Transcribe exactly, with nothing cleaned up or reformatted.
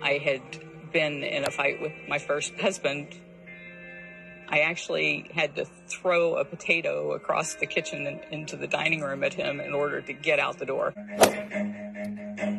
I had been in a fight with my first husband. I actually had to throw a potato across the kitchen and into the dining room at him in order to get out the door.